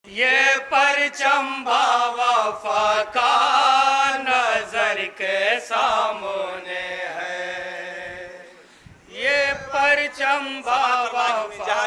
ये परचम वफा का नजर के सामने है। ये परचम वफा का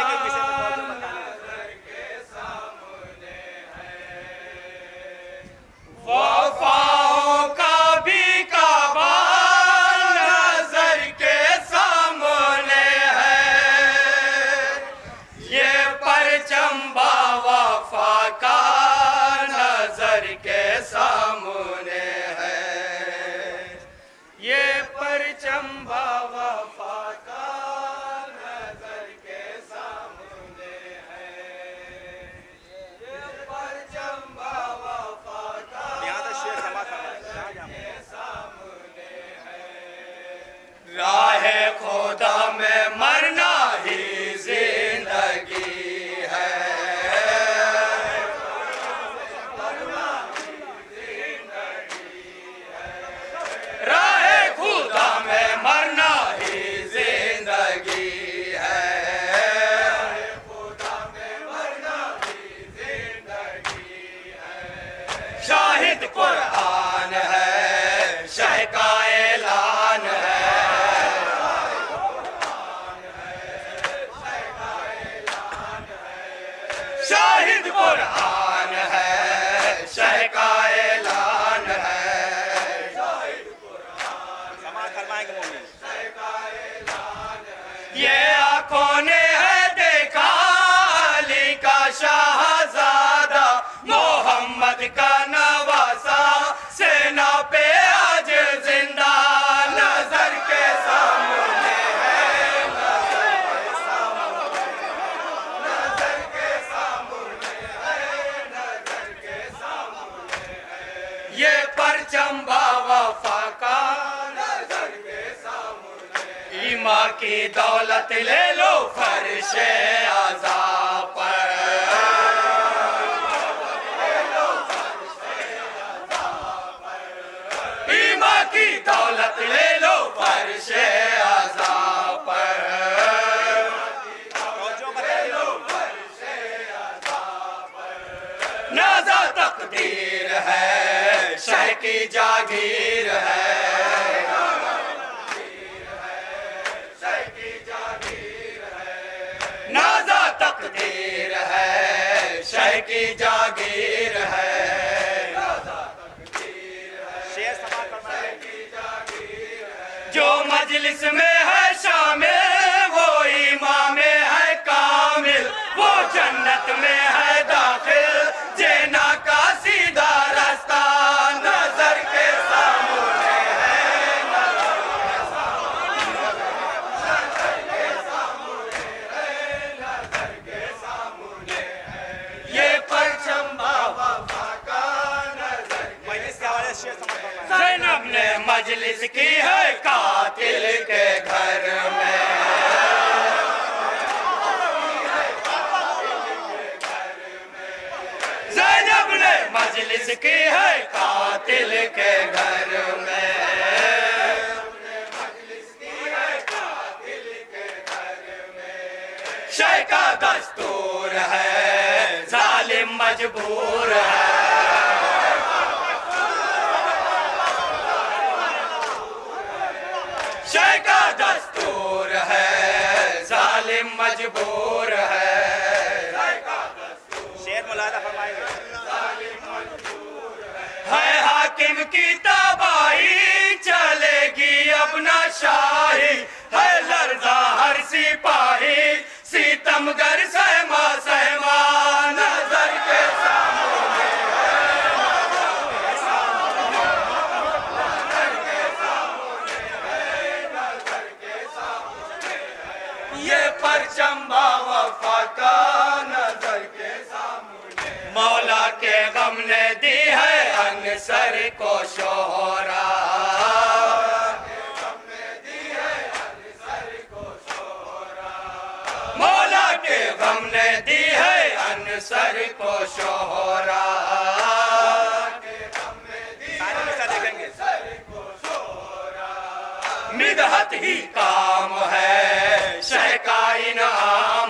नजर के सामने है। वफाओं का भी काबा नजर के सामने है। ये परचम वफा का नजर के सामने है। ये परचम वफा का नजर के सामने है। ये परचम वफा का नजर के सामने है। राह खुदा में मरना ही जिंदगी है। शाहिद कुरान है, शह का ऐलान है। शाहिद कुरान है, शह का ऐलान है। ये आंखों ने है देखा अली का शाहजादा, मोहम्मद का नवासा, सेना पे आज जिंदा नजर के सामने है। नजर के सामने है। नजर के सामने है। ये परचम वफा का नजर के सामने। ईमा की दौलत ले लो फर्शे आज़ा पर। की दौलत ले लो फर्शे आज़ा पर। नाज़ा तकदीर है, शह की जागीर है। नाज़ा तकदीर है, शह की जागीर है। जो मजलिस में है शामिल वो इमाम है कामिल, वो जन्नत में है दाखिल, जेना का सीधा रास्ता नजर के सामने है। नजर के सामने है। नजर के सामने है। ये परचम वफा का नजर के सामने। ज़ैनब ने मजलिस की है कातिल के घर में। ज़ैनब ने मजलिस की है कातिल के घर में। शह का दस्तूर है, जालिम मजबूर है। शह का दस्तूर है, जालिम मजबूर है। शेर मुलादा फरमाएंगे। है हाकिम की तबाही, चलेगी अब ना शाही, है लर्जा हर सिपाही, सितमगर सहमा सहमा नजर के सामने है। नजर के सामने है। नजर के सामने है। ये परचम वफा का नजर के सामने। मौला के गम ने दी है अनसर को शोहरा। मौला के गम ने दी है अनसर को शोहरा। मिदहत ही काम है, शह का इनाम